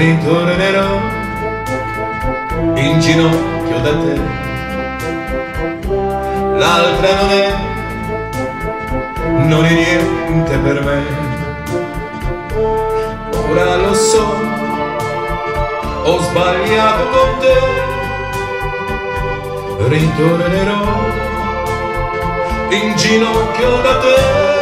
ritornerò in ginocchio da te. L'altra non è niente per me. Ora lo so, ho sbagliato con te. Ritornerò in ginocchio da te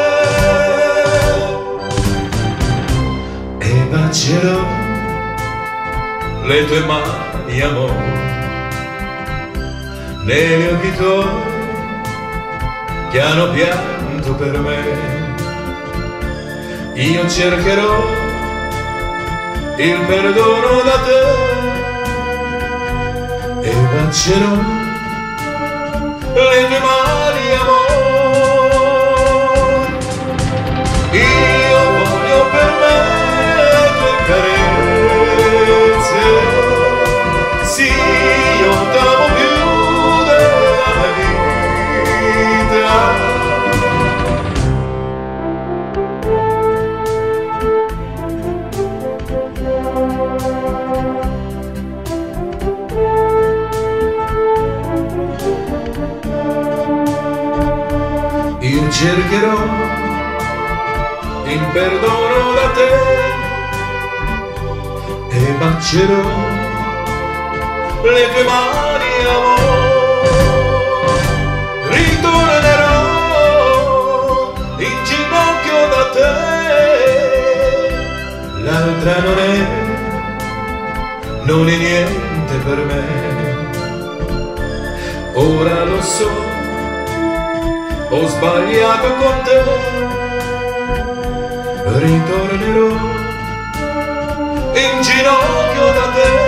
e bacerò le tue mani, amore, negli occhi tuoi che hanno pianto per me. Io cercherò il perdono da te e bacerò le tue mani, amore. Io voglio per me le tue carezze. Sì, io t'amo più della mia vita. Io cercherò il perdono da te e bacerò le tue mani, amore. Ritornerò in ginocchio da te. L'altra non è niente per me. Ora lo so, ho sbagliato con te. Ritornerò in ginocchio da te.